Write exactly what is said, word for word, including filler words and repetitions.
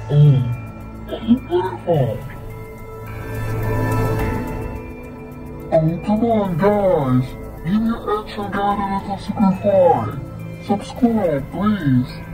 Oh, you beautiful. Oh, come on, guys. Give your extra guy a little super fly. Subscribe, please.